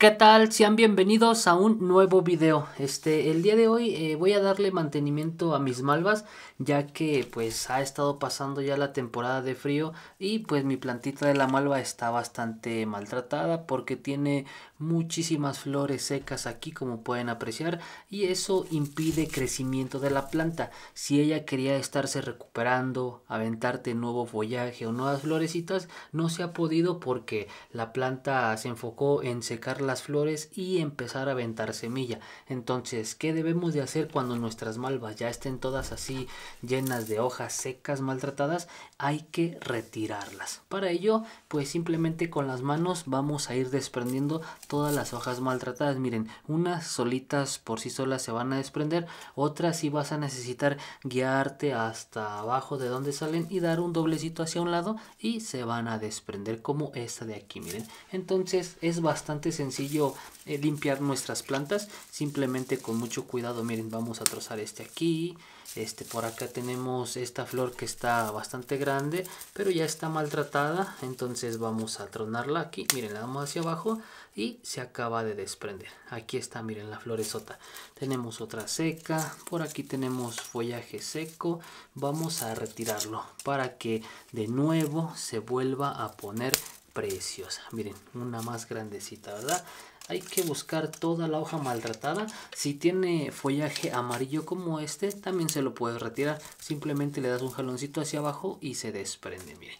¿Qué tal? Sean bienvenidos a un nuevo video. El día de hoy voy a darle mantenimiento a mis malvas, ya que pues ha estado pasando ya la temporada de frío y pues mi plantita de la malva está bastante maltratada porque tiene muchísimas flores secas aquí, como pueden apreciar, y eso impide crecimiento de la planta. Si ella quería estarse recuperando, aventarte nuevo follaje o nuevas florecitas, no se ha podido porque la planta se enfocó en secar las flores y empezar a aventar semilla. Entonces, ¿qué debemos de hacer cuando nuestras malvas ya estén todas así llenas de hojas secas, maltratadas? Hay que retirarlas. Para ello, pues simplemente con las manos vamos a ir desprendiendo todas las hojas maltratadas. Miren, unas solitas por sí solas se van a desprender, otras sí vas a necesitar guiarte hasta abajo de donde salen y dar un doblecito hacia un lado y se van a desprender, como esta de aquí, miren. Entonces es bastante sencillo limpiar nuestras plantas, simplemente con mucho cuidado. Miren, vamos a trozar aquí, por acá tenemos esta flor que está bastante grande pero ya está maltratada, entonces vamos a tronarla aquí. Miren, la damos hacia abajo y se acaba de desprender. Aquí está, miren, la floresota. Tenemos otra seca, por aquí tenemos follaje seco. Vamos a retirarlo para que de nuevo se vuelva a poner preciosa. Miren, una más grandecita, ¿verdad? Hay que buscar toda la hoja maltratada. Si tiene follaje amarillo como también se lo puedes retirar. Simplemente le das un jaloncito hacia abajo y se desprende. Miren,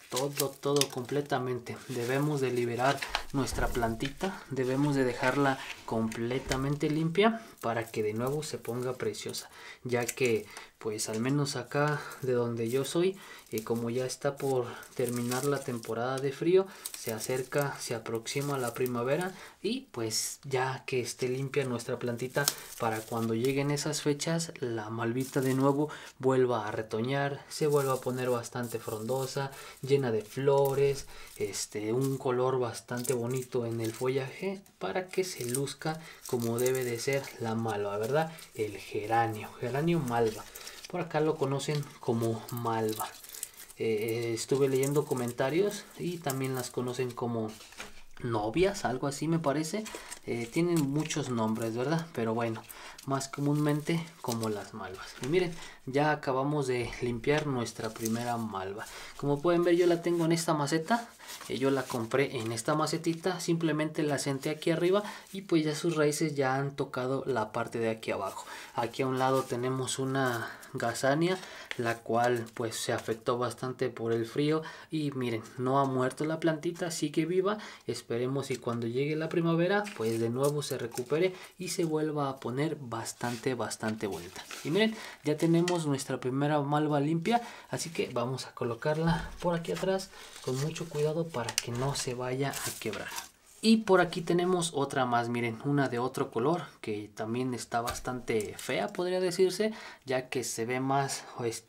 todo completamente. Debemos de liberar nuestra plantita, debemos de dejarla completamente limpia para que de nuevo se ponga preciosa, ya que pues al menos acá de donde yo soy, como ya está por terminar la temporada de frío, se acerca, se aproxima la primavera y pues ya que esté limpia nuestra plantita, para cuando lleguen esas fechas la malvita de nuevo vuelva a retoñar, se vuelva a poner bastante frondosa, llena de flores, un color bastante bonito en el follaje, para que se luzca como debe de ser la malva, ¿verdad? El geranio malva. Por acá lo conocen como malva. Estuve leyendo comentarios y también las conocen como novias, algo así me parece. Tienen muchos nombres, ¿verdad? Pero bueno, más comúnmente como las malvas. Y miren, ya acabamos de limpiar nuestra primera malva. Como pueden ver, yo la tengo en esta maceta. Yo la compré en esta macetita, simplemente la senté aquí arriba y pues ya sus raíces ya han tocado la parte de aquí abajo. Aquí a un lado tenemos una gazania, la cual pues se afectó bastante por el frío y miren, no ha muerto la plantita, sigue viva. Esperemos y cuando llegue la primavera pues de nuevo se recupere y se vuelva a poner bastante bonita. Y miren, ya tenemos nuestra primera malva limpia, así que vamos a colocarla por aquí atrás con mucho cuidado para que no se vaya a quebrar. Y por aquí tenemos otra más, miren, una de otro color que también está bastante fea, podría decirse, ya que se ve más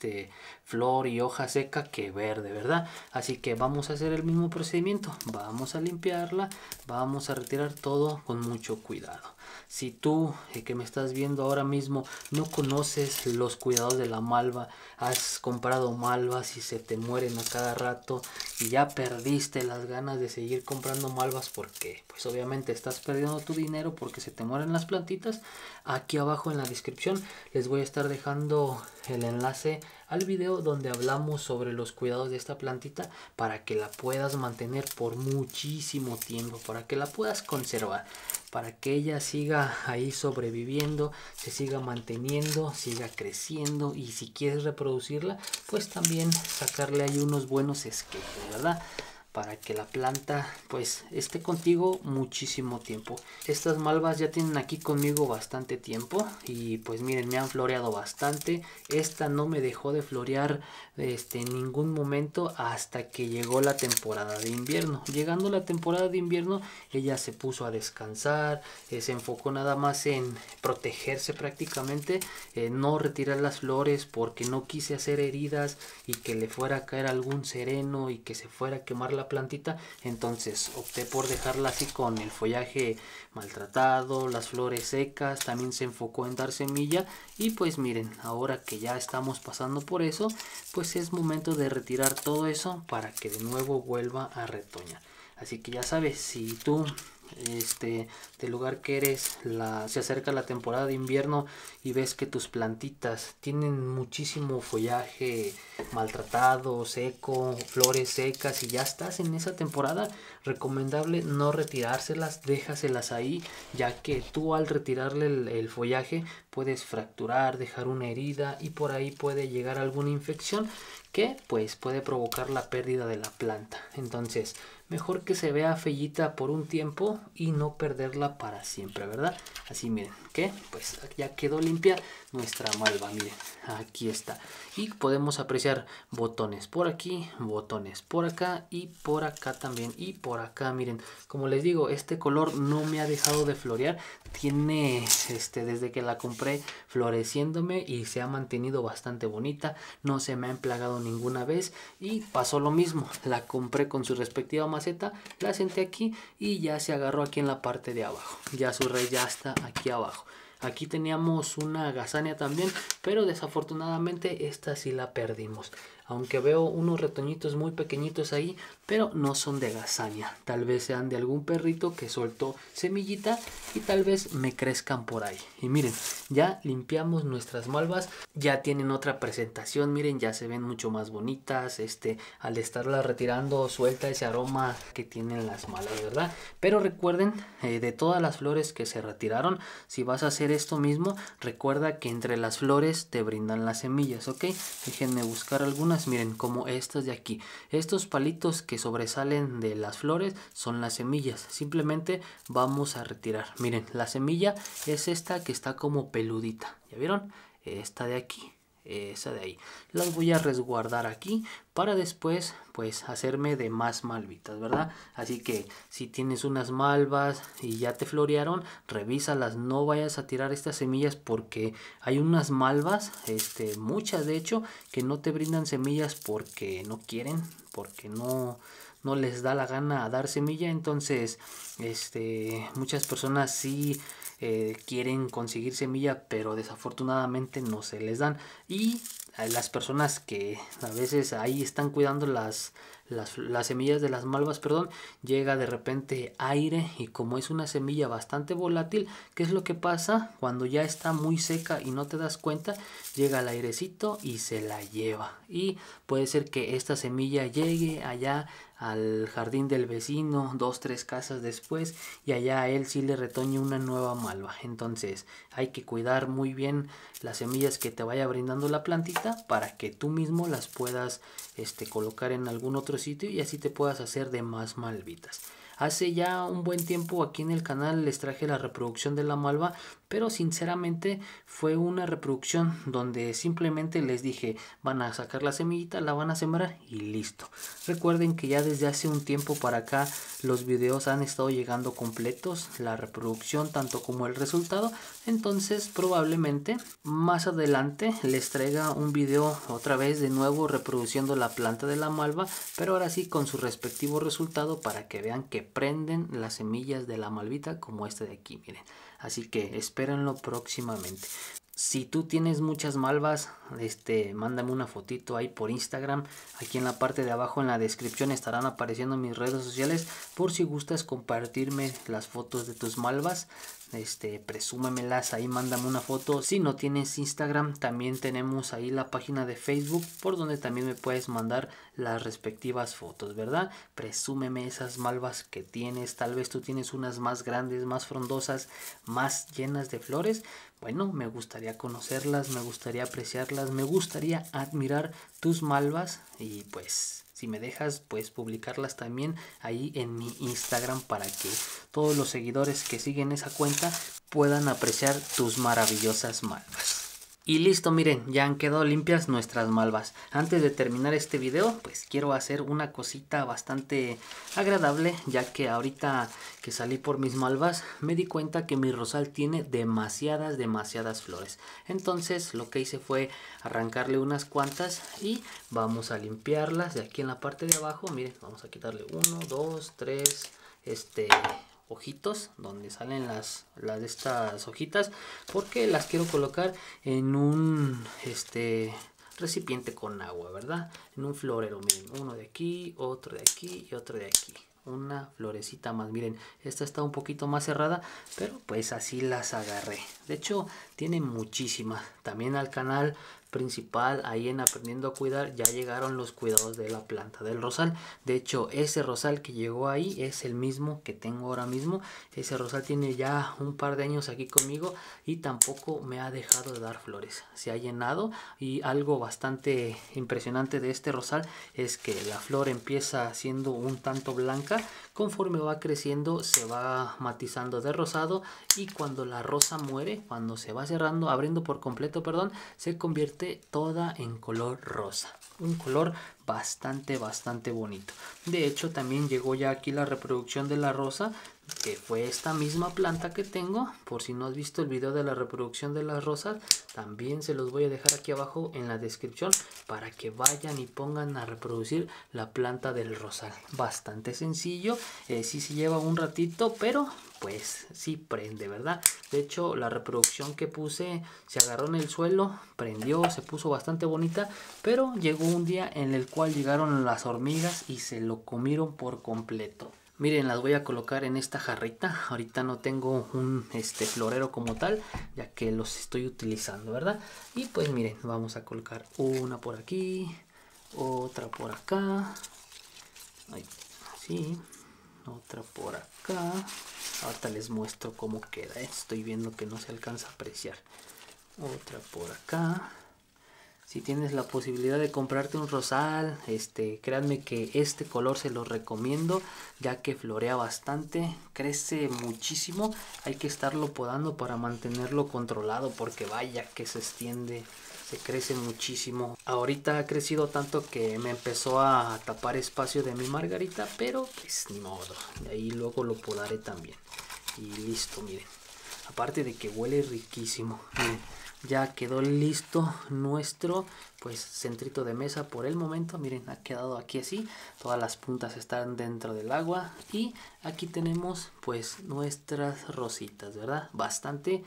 flor y hoja seca que verde, ¿verdad? Así que vamos a hacer el mismo procedimiento, vamos a limpiarla, vamos a retirar todo con mucho cuidado. Si tú que me estás viendo ahora mismo no conoces los cuidados de la malva, has comprado malvas y se te mueren a cada rato y ya perdiste las ganas de seguir comprando malvas porque pues obviamente estás perdiendo tu dinero porque se te mueren las plantitas, aquí abajo en la descripción les voy a estar dejando el enlace al video donde hablamos sobre los cuidados de esta plantita para que la puedas mantener por muchísimo tiempo, para que la puedas conservar, para que ella siga ahí sobreviviendo, se siga manteniendo, siga creciendo, y si quieres reproducirla pues también sacarle ahí unos buenos esquejes, ¿verdad? Para que la planta pues esté contigo muchísimo tiempo. Estas malvas ya tienen aquí conmigo bastante tiempo y pues miren, me han floreado bastante. Esta no me dejó de florear en ningún momento hasta que llegó la temporada de invierno. Llegando la temporada de invierno, ella se puso a descansar, se enfocó nada más en protegerse prácticamente, no retirar las flores porque no quise hacer heridas y que le fuera a caer algún sereno y que se fuera a quemar la plantita. Entonces opté por dejarla así con el follaje maltratado, las flores secas. También se enfocó en dar semilla y pues miren, ahora que ya estamos pasando por eso, pues es momento de retirar todo eso para que de nuevo vuelva a retoñar. Así que ya sabes, si tú del lugar que eres, se acerca la temporada de invierno y ves que tus plantitas tienen muchísimo follaje maltratado, seco, flores secas y ya estás en esa temporada, recomendable no retirárselas, déjaselas ahí, ya que tú al retirarle el follaje puedes fracturar, dejar una herida y por ahí puede llegar alguna infección que pues puede provocar la pérdida de la planta. Entonces mejor que se vea fellita por un tiempo y no perderla para siempre, ¿verdad? Así miren, que pues ya quedó limpia nuestra malva, miren, aquí está. Y podemos apreciar botones por aquí, botones por acá y por acá también. Y por acá, miren, como les digo, este color no me ha dejado de florear. Tiene, desde que la compré floreciéndome y se ha mantenido bastante bonita. No se me ha emplagado ninguna vez y pasó lo mismo. La compré con su respectiva maceta, la senté aquí y ya se agarró aquí en la parte de abajo. Ya su raíz ya está aquí abajo. Aquí teníamos una gazania también, pero desafortunadamente esta sí la perdimos. Aunque veo unos retoñitos muy pequeñitos ahí, pero no son de gazania. Tal vez sean de algún perrito que soltó semillita y tal vez me crezcan por ahí. Y miren, ya limpiamos nuestras malvas, ya tienen otra presentación, miren, ya se ven mucho más bonitas. Al estarlas retirando suelta ese aroma que tienen las malvas, ¿verdad? Pero recuerden, de todas las flores que se retiraron, si vas a hacer esto mismo, recuerda que entre las flores te brindan las semillas, ¿ok? Déjenme buscar algunas, miren, como estas de aquí. Estos palitos que sobresalen de las flores son las semillas. Simplemente vamos a retirar. Miren, la semilla es esta que está como peludita. ¿Ya vieron? Esta de aquí. Esa de ahí. Las voy a resguardar aquí para después pues hacerme de más malvitas, ¿verdad? Así que si tienes unas malvas y ya te florearon, revísalas, no vayas a tirar estas semillas porque hay unas malvas, muchas de hecho, que no te brindan semillas porque no quieren, porque no les da la gana a dar semilla. Entonces muchas personas sí quieren conseguir semilla, pero desafortunadamente no se les dan. Y a las personas que a veces ahí están cuidando las semillas de las malvas, perdón, llega de repente aire y como es una semilla bastante volátil, ¿qué es lo que pasa? Cuando ya está muy seca y no te das cuenta, llega el airecito y se la lleva. Y puede ser que esta semilla llegue allá al jardín del vecino 2-3 casas después y allá a él sí le retoñe una nueva malva. Entonces hay que cuidar muy bien las semillas que te vaya brindando la plantita para que tú mismo las puedas colocar en algún otro sitio y así te puedas hacer de más malvitas. Hace ya un buen tiempo aquí en el canal les traje la reproducción de la malva, pero sinceramente fue una reproducción donde simplemente les dije, van a sacar la semillita, la van a sembrar y listo. Recuerden que ya desde hace un tiempo para acá los videos han estado llegando completos, la reproducción tanto como el resultado. Entonces probablemente más adelante les traiga un video otra vez de nuevo reproduciendo la planta de la malva, pero ahora sí con su respectivo resultado para que vean que prenden las semillas de la malvita como este de aquí, miren. Así que espérenlo próximamente. Si tú tienes muchas malvas, mándame una fotito ahí por Instagram. Aquí en la parte de abajo en la descripción estarán apareciendo mis redes sociales por si gustas compartirme las fotos de tus malvas. Presúmemelas ahí, mándame una foto. Si no tienes Instagram, también tenemos ahí la página de Facebook por donde también me puedes mandar las respectivas fotos, ¿verdad? Presúmeme esas malvas que tienes. Tal vez tú tienes unas más grandes, más frondosas, más llenas de flores. Bueno, me gustaría conocerlas, me gustaría apreciarlas, me gustaría admirar tus malvas y pues si me dejas pues publicarlas también ahí en mi Instagram para que todos los seguidores que siguen esa cuenta puedan apreciar tus maravillosas malvas. Y listo, miren, ya han quedado limpias nuestras malvas. Antes de terminar este video, pues quiero hacer una cosita bastante agradable, ya que ahorita que salí por mis malvas, me di cuenta que mi rosal tiene demasiadas flores. Entonces lo que hice fue arrancarle unas cuantas y vamos a limpiarlas de aquí en la parte de abajo. Miren, vamos a quitarle 1, 2, 3, ojitos donde salen las de estas hojitas porque las quiero colocar en un recipiente con agua, ¿verdad? En un florero, miren, uno de aquí, otro de aquí y otro de aquí. una florecita más. Miren, esta está un poquito más cerrada, pero pues así las agarré. De hecho, tiene muchísimas. También al canal principal, ahí en Aprendiendo a Cuidar, ya llegaron los cuidados de la planta del rosal. De hecho, ese rosal que llegó ahí es el mismo que tengo ahora mismo. Ese rosal tiene ya un par de años aquí conmigo y tampoco me ha dejado de dar flores. Se ha llenado, y algo bastante impresionante de este rosal es que la flor empieza siendo un tanto blanca, conforme va creciendo se va matizando de rosado, y cuando la rosa muere, cuando se va cerrando, abriendo por completo, perdón, se convierte toda en color rosa. Un color bastante bonito. De hecho, también llegó ya aquí la reproducción de la rosa, que fue esta misma planta que tengo. Por si no has visto el video de la reproducción de las rosas, también se los voy a dejar aquí abajo en la descripción para que vayan y pongan a reproducir la planta del rosal. Bastante sencillo, sí se lleva un ratito, pero pues sí prende, ¿verdad? De hecho, la reproducción que puse se agarró en el suelo, prendió, se puso bastante bonita, pero llegó un día en el cual llegaron las hormigas y se lo comieron por completo. Miren, las voy a colocar en esta jarrita. Ahorita no tengo un florero como tal, ya que los estoy utilizando, ¿verdad? Y pues miren, vamos a colocar una por aquí, otra por acá, ahí, así, otra por acá. Ahorita les muestro cómo queda, ¿eh? Estoy viendo que no se alcanza a apreciar. Otra por acá. Si tienes la posibilidad de comprarte un rosal, créanme que este color se los recomiendo, ya que florea bastante, crece muchísimo. Hay que estarlo podando para mantenerlo controlado, porque vaya que se extiende, se crece muchísimo. Ahorita ha crecido tanto que me empezó a tapar espacio de mi margarita, pero pues ni modo, de ahí luego lo podaré también. Y listo, miren. Aparte de que huele riquísimo, miren. Ya quedó listo nuestro pues centrito de mesa por el momento. Miren, ha quedado aquí así, todas las puntas están dentro del agua, y aquí tenemos pues nuestras rositas, ¿verdad? Bastante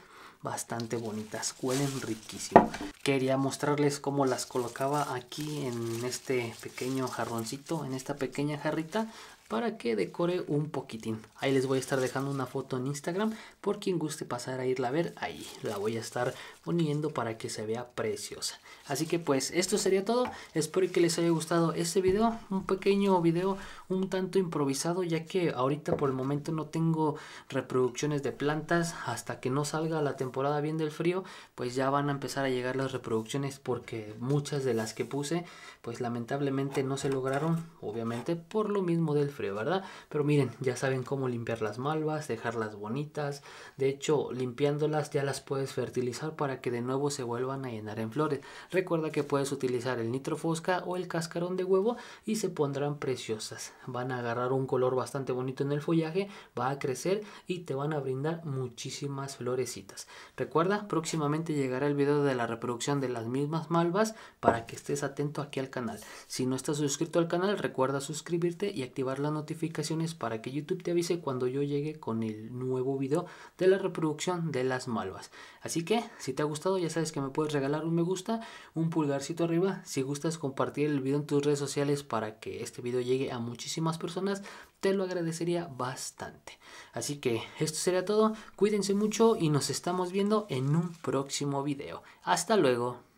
bonitas, huelen riquísimo. Quería mostrarles cómo las colocaba aquí en este pequeño jarroncito, en esta pequeña jarrita, para que decore un poquitín. Ahí les voy a estar dejando una foto en Instagram, por quien guste pasar a irla a ver, ahí la voy a estar poniendo para que se vea preciosa. Así que pues esto sería todo. Espero que les haya gustado este video, un pequeño video un tanto improvisado, ya que ahorita por el momento no tengo reproducciones de plantas. Hasta que no salga la temporada bien del frío, pues ya van a empezar a llegar las reproducciones, porque muchas de las que puse pues lamentablemente no se lograron, obviamente por lo mismo del frío, ¿verdad? Pero miren, ya saben cómo limpiar las malvas, dejarlas bonitas. De hecho, limpiándolas ya las puedes fertilizar para que de nuevo se vuelvan a llenar en flores. Recuerda que puedes utilizar el nitrofosca o el cascarón de huevo y se pondrán preciosas. Van a agarrar un color bastante bonito en el follaje, va a crecer y te van a brindar muchísimas florecitas. Recuerda, próximamente llegará el video de la reproducción de las mismas malvas, para que estés atento aquí al canal. Si no estás suscrito al canal, recuerda suscribirte y activar las notificaciones para que YouTube te avise cuando yo llegue con el nuevo video de la reproducción de las malvas. Así que si te ha gustado, ya sabes que me puedes regalar un me gusta, un pulgarcito arriba. Si gustas compartir el video en tus redes sociales para que este video llegue a muchísimas personas, te lo agradecería bastante. Así que esto sería todo. Cuídense mucho y nos estamos viendo en un próximo video. Hasta luego.